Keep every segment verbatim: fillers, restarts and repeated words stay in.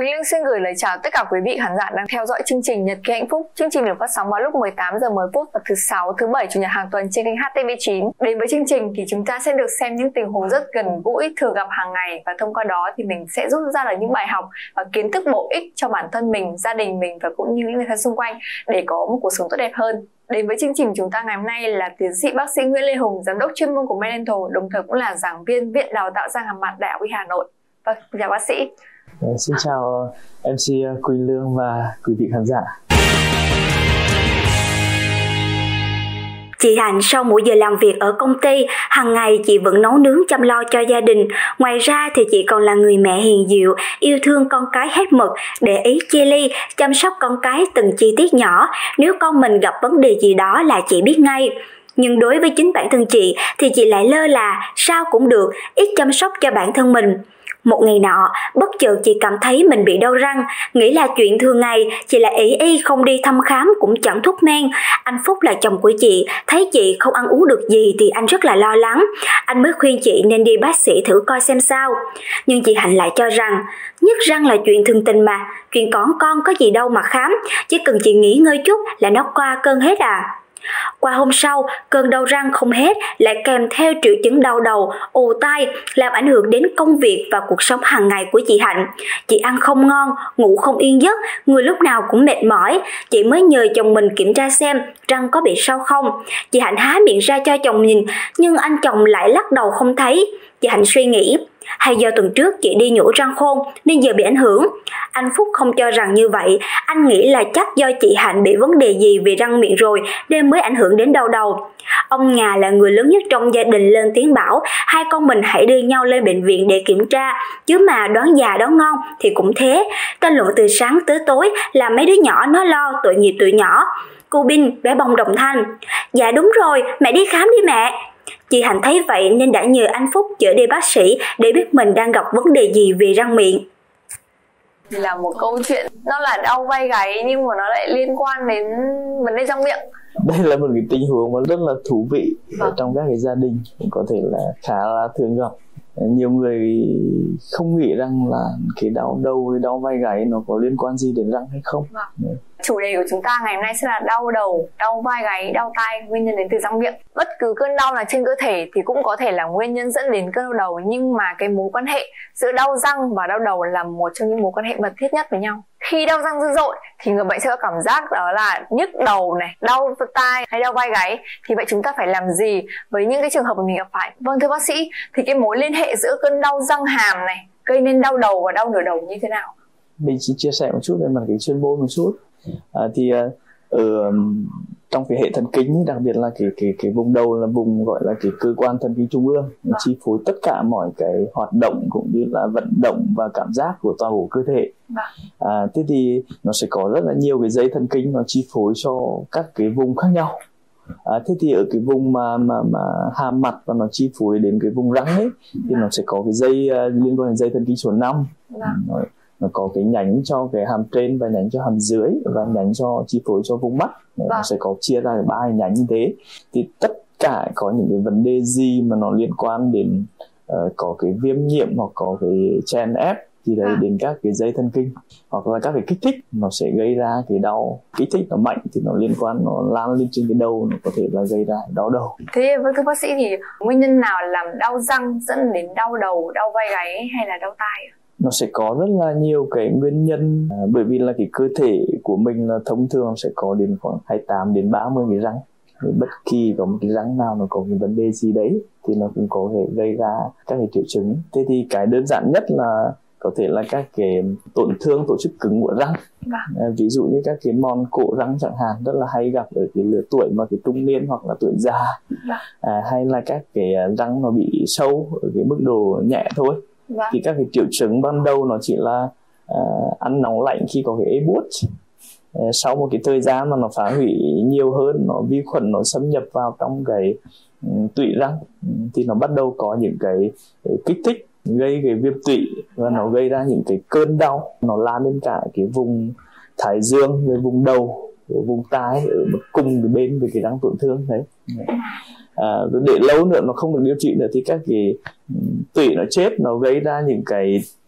Quỳnh Lương xin gửi lời chào tất cả quý vị khán giả đang theo dõi chương trình Nhật Ký Hạnh Phúc. Chương trình được phát sóng vào lúc mười tám giờ mười phút vào thứ sáu, thứ bảy, chủ nhật hàng tuần trên kênh H T V chín. Đến với chương trình thì chúng ta sẽ được xem những tình huống rất gần gũi, thường gặp hàng ngày, và thông qua đó thì mình sẽ rút ra được những bài học và kiến thức bổ ích cho bản thân mình, gia đình mình và cũng như những người thân xung quanh để có một cuộc sống tốt đẹp hơn. Đến với chương trình chúng ta ngày hôm nay là tiến sĩ bác sĩ Nguyễn Lê Hùng, giám đốc chuyên môn của Mendental, đồng thời cũng là giảng viên Viện Đào tạo răng hàm mặt Đại học Y Hà Nội. Vâng, chào bác sĩ. Đấy, xin chào em xê Quỳnh Lương và quý vị khán giả. Chị Hạnh sau mỗi giờ làm việc ở công ty, hàng ngày chị vẫn nấu nướng chăm lo cho gia đình. Ngoài ra thì chị còn là người mẹ hiền dịu, yêu thương con cái hết mực, để ý chia ly, chăm sóc con cái từng chi tiết nhỏ. Nếu con mình gặp vấn đề gì đó là chị biết ngay. Nhưng đối với chính bản thân chị thì chị lại lơ là, sao cũng được, ít chăm sóc cho bản thân mình. Một ngày nọ, bất chợt chị cảm thấy mình bị đau răng, nghĩ là chuyện thường ngày, chị lại ỷ y không đi thăm khám cũng chẳng thuốc men. Anh Phúc là chồng của chị, thấy chị không ăn uống được gì thì anh rất là lo lắng. Anh mới khuyên chị nên đi bác sĩ thử coi xem sao. Nhưng chị Hạnh lại cho rằng, nhức răng là chuyện thường tình mà, chuyện còn con có gì đâu mà khám, chỉ cần chị nghỉ ngơi chút là nó qua cơn hết à. Qua hôm sau, cơn đau răng không hết lại kèm theo triệu chứng đau đầu, ù tai, làm ảnh hưởng đến công việc và cuộc sống hàng ngày của chị Hạnh. Chị ăn không ngon, ngủ không yên giấc, người lúc nào cũng mệt mỏi. Chị mới nhờ chồng mình kiểm tra xem răng có bị sao không. Chị Hạnh há miệng ra cho chồng nhìn, nhưng anh chồng lại lắc đầu không thấy. Chị Hạnh suy nghĩ, hay do tuần trước chị đi nhổ răng khôn nên giờ bị ảnh hưởng. Anh Phúc không cho rằng như vậy, anh nghĩ là chắc do chị Hạnh bị vấn đề gì về răng miệng rồi nên mới ảnh hưởng đến đau đầu. Ông Ngà là người lớn nhất trong gia đình lên tiếng bảo hai con mình hãy đưa nhau lên bệnh viện để kiểm tra, chứ mà đoán già đoán non thì cũng thế. Tranh luận từ sáng tới tối là mấy đứa nhỏ nó lo, tội nghiệp tụi nhỏ. Cô Bin, bé bông đồng thanh, dạ đúng rồi, mẹ đi khám đi mẹ. Chị Hạnh thấy vậy nên đã nhờ anh Phúc chở đi bác sĩ để biết mình đang gặp vấn đề gì về răng miệng. Thì là một câu chuyện nó là đau vai gáy nhưng mà nó lại liên quan đến vấn đề răng miệng. Đây là một cái tình huống mà rất là thú vị vâng. ở trong các cái gia đình, cũng có thể là khá là thường gặp. Nhiều người không nghĩ rằng là cái đau đầu, cái đau vai gáy nó có liên quan gì đến răng hay không. Vâng. Chủ đề của chúng ta ngày hôm nay sẽ là đau đầu, đau vai gáy, đau tai, nguyên nhân đến từ răng miệng. Bất cứ cơn đau nào trên cơ thể thì cũng có thể là nguyên nhân dẫn đến cơn đau đầu, nhưng mà cái mối quan hệ giữa đau răng và đau đầu là một trong những mối quan hệ mật thiết nhất với nhau. Khi đau răng dữ dội thì người bệnh sẽ có cảm giác đó là nhức đầu này, đau tai hay đau vai gáy. Thì vậy chúng ta phải làm gì với những cái trường hợp mà mình gặp phải? Vâng, thưa bác sĩ, thì cái mối liên hệ giữa cơn đau răng hàm này gây nên đau đầu và đau nửa đầu như thế nào? Mình chỉ chia sẻ một chút về mặt cái chuyên môn một chút. À, thì ở trong cái hệ thần kinh, đặc biệt là cái cái cái vùng đầu là vùng gọi là cái cơ quan thần kinh trung ương, nó chi phối tất cả mọi cái hoạt động cũng như là vận động và cảm giác của toàn bộ cơ thể. À, thế thì nó sẽ có rất là nhiều cái dây thần kinh nó chi phối cho các cái vùng khác nhau. À, thế thì ở cái vùng mà mà mà hàm mặt và nó chi phối đến cái vùng răng ấy thì nó sẽ có cái dây uh, liên quan đến dây thần kinh số năm. Nó, nó có cái nhánh cho cái hàm trên và nhánh cho hàm dưới và nhánh cho chi phối cho vùng mắt. Đấy, nó sẽ có chia ra ba nhánh như thế. Thì tất cả có những cái vấn đề gì mà nó liên quan đến uh, có cái viêm nhiễm hoặc có cái chèn ép thì đấy, đến các cái dây thần kinh hoặc là các cái kích thích nó sẽ gây ra cái đau. Kích thích nó mạnh thì nó liên quan, nó lan lên trên cái đầu, nó có thể là gây ra đau đầu. Thế với thưa bác sĩ thì nguyên nhân nào làm đau răng dẫn đến đau đầu, đau vai gáy hay là đau tai? Nó sẽ có rất là nhiều cái nguyên nhân, à, bởi vì là cái cơ thể của mình là thông thường sẽ có đến khoảng hai mươi tám đến ba mươi cái răng. Thì bất kỳ có một cái răng nào nó có cái vấn đề gì đấy thì nó cũng có thể gây ra các cái triệu chứng. Thế thì cái đơn giản nhất là có thể là các cái tổn thương tổ chức cứng của răng. À, ví dụ như các cái mòn cổ răng chẳng hạn, rất là hay gặp ở cái lứa tuổi mà cái trung niên hoặc là tuổi già. À, hay là các cái răng nó bị sâu ở cái mức độ nhẹ thôi. Vâng. Thì các cái triệu chứng ban đầu nó chỉ là uh, ăn nóng lạnh khi có cái ê buốt. Uh, sau một cái thời gian mà nó phá hủy nhiều hơn, nó vi khuẩn nó xâm nhập vào trong cái um, tụy răng, um, thì nó bắt đầu có những cái, cái kích thích gây cái viêm tụy và nó gây ra những cái cơn đau, nó lan lên cả cái vùng thái dương, cái vùng đầu, cái vùng tai ở cùng cái bên với cái răng tổn thương đấy. À, để lâu nữa nó không được điều trị nữa thì các cái tủy nó chết, nó gây ra những cái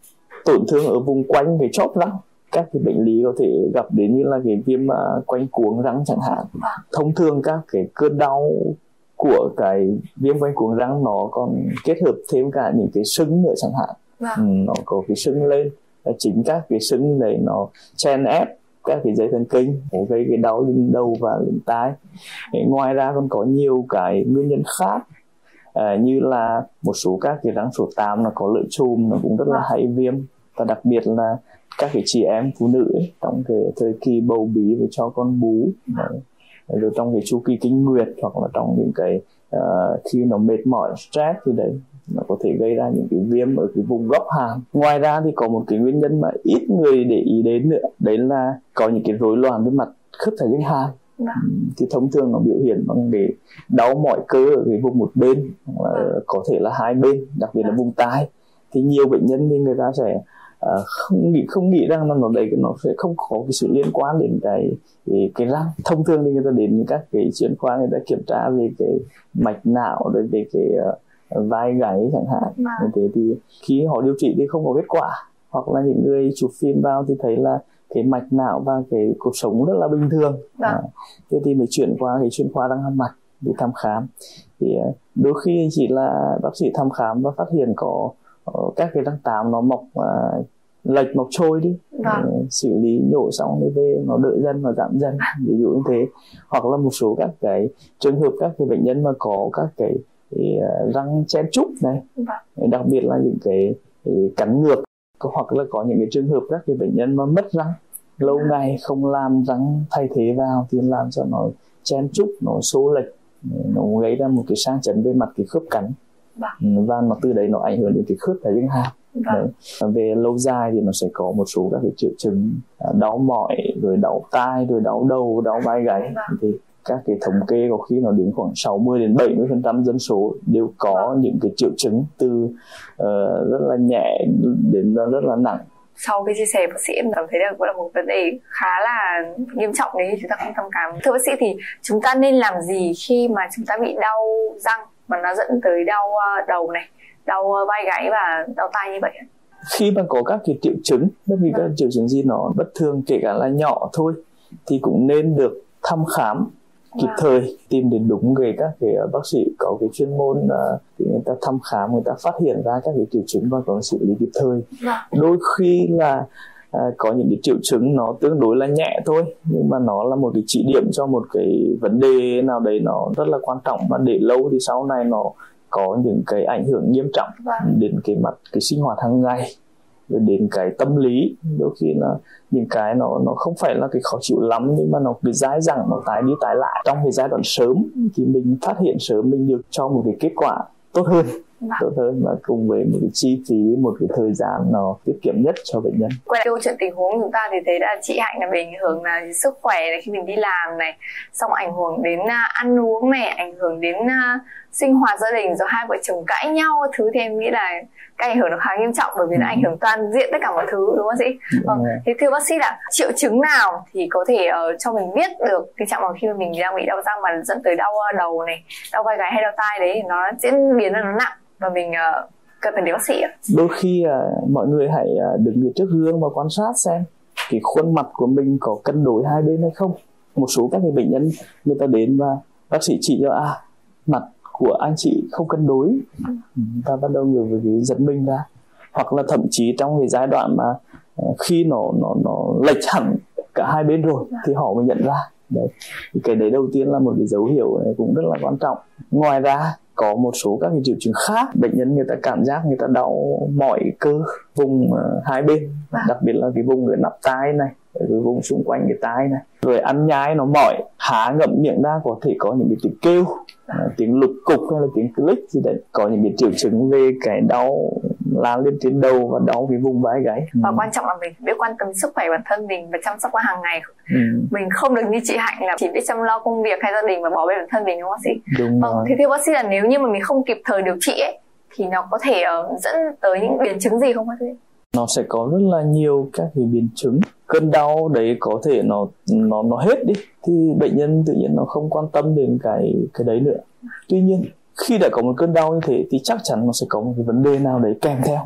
tổn thương ở vùng quanh cái chóp răng. Các cái bệnh lý có thể gặp đến như là cái viêm uh, quanh cuống răng chẳng hạn. Thông thường các cái cơn đau của cái viêm quanh cuống răng nó còn kết hợp thêm cả những cái sưng nữa chẳng hạn. Ừ, nó có cái sưng lên, và chính các cái sưng đấy nó chen ép các cái dây thần kinh, có gây cái đau lên đầu và lên tai. Ngoài ra còn có nhiều cái nguyên nhân khác, à, như là một số các cái răng số tám nó có lợi chùm, nó cũng rất là hay viêm, và đặc biệt là các cái chị em phụ nữ ấy, trong cái thời kỳ bầu bí với cho con bú, đấy, rồi trong cái chu kỳ kinh nguyệt, hoặc là trong những cái uh, khi nó mệt mỏi stress thì đấy nó có thể gây ra những cái viêm ở cái vùng góc hàm. Ngoài ra thì có một cái nguyên nhân mà ít người để ý đến nữa, đấy là có những cái rối loạn về mặt khớp thái dương hàm. Thì thông thường nó biểu hiện bằng cái đau mỏi cơ ở cái vùng một bên, hoặc là có thể là hai bên, đặc biệt là vùng tai. Thì nhiều bệnh nhân thì người ta sẽ uh, không nghĩ không nghĩ rằng là nó đấy nó sẽ không có cái sự liên quan đến cái cái, cái răng. Thông thường thì người ta đến các cái chuyên khoa, người ta kiểm tra về cái mạch não, rồi về cái uh, vai gáy chẳng hạn. Như thế thì khi họ điều trị thì không có kết quả, hoặc là những người chụp phim vào thì thấy là cái mạch não và cái cuộc sống rất là bình thường. À, thế thì mới chuyển qua cái chuyên khoa răng hàm mặt để thăm khám. Thì đôi khi chỉ là bác sĩ thăm khám và phát hiện có uh, các cái răng tám nó mọc uh, lệch, mọc trôi đi, uh, xử lý nhổ xong thì về nó đỡ dần, nó giảm dần, ví dụ như thế. Hoặc là một số các cái trường hợp các cái bệnh nhân mà có các cái thì răng chen trúc này, vâng. đặc biệt là những cái, cái cắn ngược, hoặc là có những cái trường hợp các cái bệnh nhân mà mất răng lâu ngày không làm răng thay thế vào thì làm cho nó chen trúc, nó xô lệch, nó gây ra một cái sang chấn về mặt cái khớp cắn, vâng. và nó từ đấy nó ảnh hưởng đến cái khớp thái dương hàm. Vâng. Về lâu dài thì nó sẽ có một số các cái triệu chứng đau mỏi, rồi đau tai, rồi đau đầu, đau vai gáy. Vâng. Thì các cái thống kê có khi nó đến khoảng sáu mươi đến bảy mươi phần trăm dân số đều có những cái triệu chứng từ uh, rất là nhẹ đến rất là nặng. Sau cái chia sẻ bác sĩ em cảm thấy là cũng là một vấn đề khá là nghiêm trọng đấy, chúng ta không thăm khám. Thưa bác sĩ, thì chúng ta nên làm gì khi mà chúng ta bị đau răng mà nó dẫn tới đau đầu này, đau vai gáy và đau tai như vậy? Khi mà có các cái triệu chứng, bất kỳ các triệu chứng gì nó bất thường, kể cả là nhỏ thôi, thì cũng nên được thăm khám kịp thời, tìm đến đúng về các cái bác sĩ có cái chuyên môn, uh, thì người ta thăm khám, người ta phát hiện ra các cái triệu chứng và có xử lý kịp thời. Đôi khi là uh, có những cái triệu chứng nó tương đối là nhẹ thôi, nhưng mà nó là một cái chỉ điểm cho một cái vấn đề nào đấy nó rất là quan trọng, và để lâu thì sau này nó có những cái ảnh hưởng nghiêm trọng đến cái mặt cái sinh hoạt hàng ngày, rồi đến cái tâm lý. Đôi khi là những cái nó nó không phải là cái khó chịu lắm, nhưng mà nó cái dai dẳng, nó tái đi tái lại trong cái giai đoạn sớm, thì mình phát hiện sớm, mình được cho một cái kết quả tốt hơn, tốt hơn và cùng với một cái chi phí, một cái thời gian nó tiết kiệm nhất cho bệnh nhân. Quay lại câu chuyện tình huống chúng ta thì thấy là chị Hạnh là bị ảnh hưởng là sức khỏe này, khi mình đi làm này, xong ảnh hưởng đến ăn uống này, ảnh hưởng đến uh, sinh hoạt gia đình, rồi hai vợ chồng cãi nhau thứ, thì em nghĩ là cái ảnh hưởng nó khá nghiêm trọng, bởi vì nó ảnh hưởng toàn diện tất cả mọi thứ, đúng không bác sĩ? Vâng. Thế thưa bác sĩ là triệu chứng nào thì có thể uh, cho mình biết được tình trạng mà khi mà mình đang bị đau răng mà dẫn tới đau đầu này, đau vai gáy hay đau tai đấy, thì nó diễn biến là nó nặng và mình uh, cần phải đến bác sĩ ạ? Đôi khi uh, mọi người hãy uh, đứng trước gương và quan sát xem cái khuôn mặt của mình có cân đối hai bên hay không. Một số các cái bệnh nhân người ta đến và bác sĩ chỉ cho à mặt của anh chị không cân đối, ừ. ta bắt đầu người với cái giật mình ra, hoặc là thậm chí trong cái giai đoạn mà uh, khi nó nó nó lệch hẳn cả hai bên rồi thì họ mới nhận ra. Đấy, thì cái đấy đầu tiên là một cái dấu hiệu này cũng rất là quan trọng. Ngoài ra có một số các cái triệu chứng khác, bệnh nhân người ta cảm giác người ta đau mỏi cơ vùng uh, hai bên, đặc biệt là cái vùng ở nắp tai này, ở cái vùng xung quanh cái tai này, rồi ăn nhai nó mỏi, há ngậm miệng ra có thể có những cái tiếng kêu, uh, tiếng lục cục hay là tiếng click gì đấy, có những cái triệu chứng về cái đau lan lên trên đầu và đau cái vùng vai gáy. Và ừ. quan trọng là mình biết quan tâm sức khỏe bản thân mình và chăm sóc nó hàng ngày. ừ. Mình không được như chị Hạnh là chỉ biết chăm lo công việc hay gia đình và bỏ bê bản thân mình, đúng không bác sĩ? Đúng vâng, rồi. Thế thưa bác sĩ là nếu như mà mình không kịp thời điều trị ấy, thì nó có thể uh, dẫn tới những biến chứng gì không bác sĩ? Nó sẽ có rất là nhiều các cái biến chứng. Cơn đau đấy có thể nó nó nó hết đi thì bệnh nhân tự nhiên nó không quan tâm đến cái cái đấy nữa. Tuy nhiên khi đã có một cơn đau như thế thì chắc chắn nó sẽ có một cái vấn đề nào đấy kèm theo.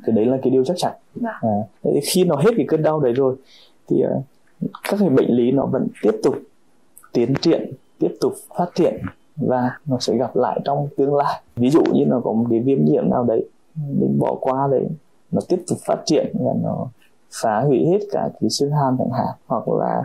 cái đấy là cái điều chắc chắn. À, khi nó hết cái cơn đau đấy rồi thì uh, các cái bệnh lý nó vẫn tiếp tục tiến triển, tiếp tục phát triển và nó sẽ gặp lại trong tương lai. Ví dụ như nó có một cái viêm nhiễm nào đấy mình bỏ qua đấy, nó tiếp tục phát triển và nó phá hủy hết cả cái xương hàm chẳng hạn, hoặc là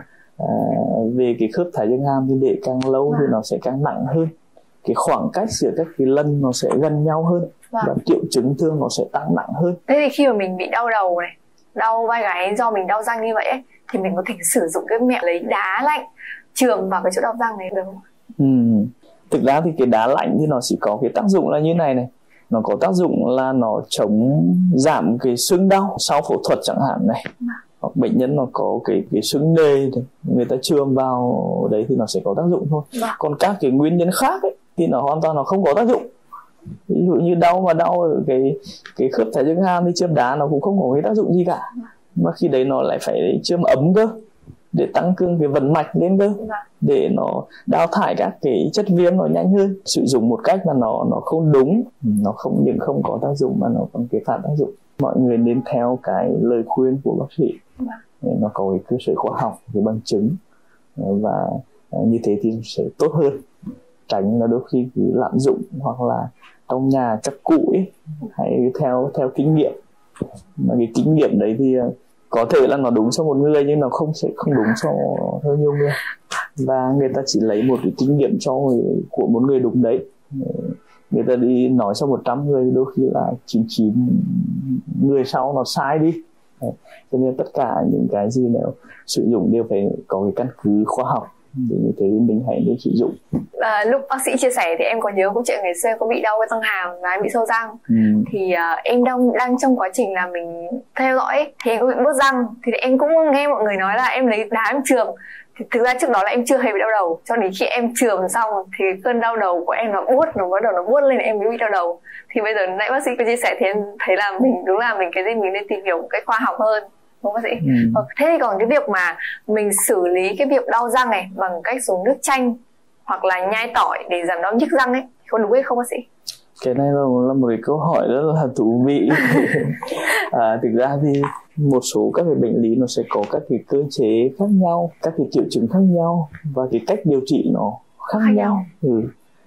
uh, về cái khớp thái dương hàm thì để càng lâu thì nó sẽ càng nặng hơn, cái khoảng cách giữa các cái lân nó sẽ gần nhau hơn. Vâng. Và triệu chứng thương nó sẽ tăng nặng hơn. Thế thì khi mà mình bị đau đầu này, đau vai gáy do mình đau răng như vậy ấy, thì mình có thể sử dụng cái mẹo lấy đá lạnh chườm vào cái chỗ đau răng này được không? Ừ. Thực ra thì cái đá lạnh thì nó chỉ có cái tác dụng là như này này, nó có tác dụng là nó chống giảm cái sưng đau sau phẫu thuật chẳng hạn này. Vâng. Hoặc bệnh nhân nó có cái cái sưng nề thì người ta chườm vào đấy thì nó sẽ có tác dụng thôi. Vâng. Còn các cái nguyên nhân khác ấy, thì nó hoàn toàn nó không có tác dụng. Ví dụ như đau mà đau ở cái cái khớp thái dương hàm thì chườm đá nó cũng không có cái tác dụng gì cả, mà khi đấy nó lại phải chườm ấm cơ để tăng cường cái vận mạch lên cơ, để nó đào thải các cái chất viêm nó nhanh hơn. Sử dụng một cách mà nó nó không đúng, nó không những không có tác dụng mà nó còn cái phản tác dụng. Mọi người nên theo cái lời khuyên của bác sĩ, để nó có cái cơ sở khoa học, cái bằng chứng, và như thế thì sẽ tốt hơn, tránh là đôi khi cứ lạm dụng hoặc là trong nhà chắc cụ ấy, hãy theo theo kinh nghiệm. Mà cái kinh nghiệm đấy thì có thể là nó đúng cho một người nhưng nó không sẽ không đúng cho cho nhiều người, và người ta chỉ lấy một cái kinh nghiệm cho người, của một người đúng đấy, người ta đi nói cho một trăm người, đôi khi là chín mươi chín người sau nó sai đi. Cho nên tất cả những cái gì nếu sử dụng đều phải có cái căn cứ khoa học, để như thế mình hãy nên sử dụng. À, lúc bác sĩ chia sẻ thì em có nhớ câu chuyện ngày xưa em có bị đau cái răng hàm và em bị sâu răng. Ừ. Thì uh, em đang đang trong quá trình là mình theo dõi thì em có bị bứt răng, thì em cũng nghe mọi người nói là em lấy đá em chườm. Thì thực ra trước đó là em chưa hề bị đau đầu, cho đến khi em chườm xong thì cơn đau đầu của em nó buốt, nó bắt đầu nó buốt lên, em mới bị đau đầu. Thì bây giờ nãy bác sĩ có chia sẻ thì em thấy là mình đúng là mình cái gì mình nên tìm hiểu một cách khoa học hơn, đúng không bác sĩ? Ừ. Thế thì còn cái việc mà mình xử lý cái việc đau răng này bằng cách dùng nước chanh hoặc là nhai tỏi để giảm đau nhức răng ấy, có đúng hay không bác sĩ? Cái này là, là một cái câu hỏi rất là thú vị. À, thực ra thì một số các cái bệnh lý nó sẽ có các cái cơ chế khác nhau, các cái triệu chứng khác nhau, và cái cách điều trị nó khác, khác nhau. nhau. Ừ.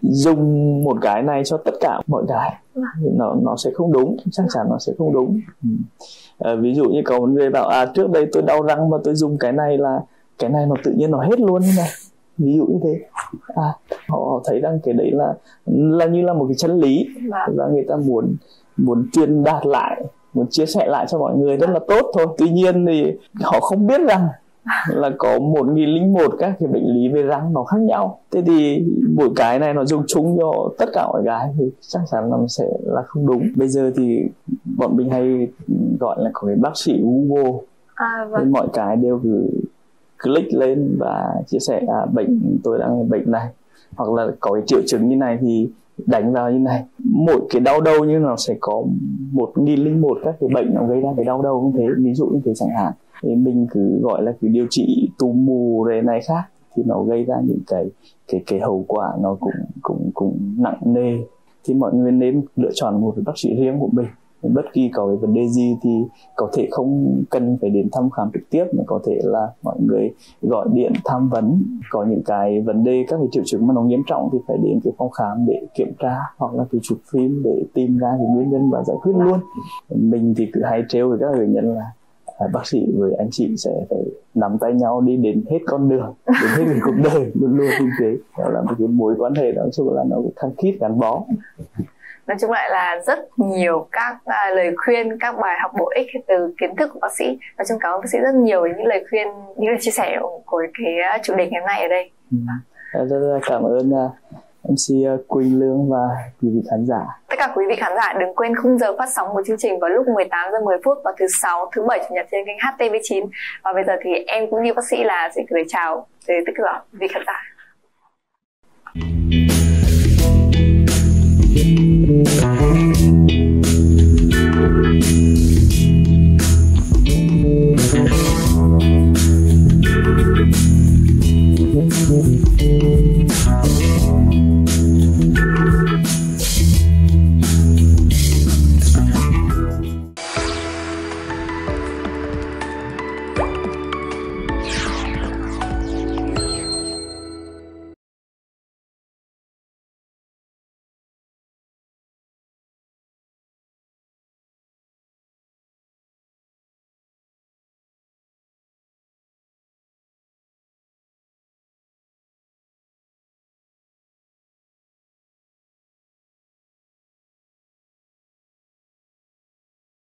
Dùng một cái này cho tất cả mọi cái nó nó sẽ không đúng, chắc chắn nó sẽ không đúng. Ừ. À, ví dụ như có một người bảo à trước đây tôi đau răng mà tôi dùng cái này là cái này nó tự nhiên nó hết luôn như này, ví dụ như thế. À, họ, họ thấy rằng cái đấy là là như là một cái chân lý, và người ta muốn muốn truyền đạt lại, muốn chia sẻ lại cho mọi người rất là tốt thôi. Tuy nhiên thì họ không biết rằng là có một nghìn lẻ một các cái bệnh lý về răng nó khác nhau. Thế thì mỗi cái này nó dùng chung cho tất cả mọi cái thì chắc chắn nó sẽ là không đúng. Bây giờ thì bọn mình hay gọi là có cái bác sĩ Google, à, vâng. Nên mọi cái đều cứ click lên và chia sẻ à, bệnh tôi đang bệnh này, hoặc là có cái triệu chứng như này thì đánh vào như này. Mỗi cái đau đầu như nó sẽ có một nghìn lẻ một các cái bệnh nó gây ra cái đau đầu như thế, ví dụ như thế chẳng hạn. Thì mình cứ gọi là cứ điều trị tù mù rồi này khác thì nó gây ra những cái cái cái hậu quả nó cũng cũng cũng nặng nề. Thì mọi người nên lựa chọn một bác sĩ riêng của mình. Bất kỳ có cái vấn đề gì thì có thể không cần phải đến thăm khám trực tiếp, mà có thể là mọi người gọi điện tham vấn. Có những cái vấn đề, các cái triệu chứng mà nó nghiêm trọng thì phải đến cái phòng khám để kiểm tra, hoặc là cái chụp phim để tìm ra cái nguyên nhân và giải quyết luôn. Mình thì cứ hay trêu với các bệnh nhân là à, bác sĩ với anh chị sẽ phải nắm tay nhau đi đến hết con đường, đến hết cái cuộc đời, luôn luôn như thế. Đó là một cái mối quan hệ đó, chung là nó khăng khít gắn bó. Nói chung lại là rất nhiều các uh, lời khuyên, các bài học bổ ích từ kiến thức của bác sĩ. Nói chung cảm ơn bác sĩ rất nhiều với những lời khuyên, những lời chia sẻ của cái chủ đề ngày hôm nay ở đây. Ừ. Rất là cảm ơn uh, em xê uh, Quỳnh Lương và quý vị khán giả. Tất cả quý vị khán giả đừng quên khung giờ phát sóng của chương trình vào lúc mười tám giờ mười phút vào thứ sáu, thứ bảy, chủ nhật trên kênh H T V chín. Và bây giờ thì em cũng như bác sĩ là sẽ gửi chào tới tất cả quý vị khán giả.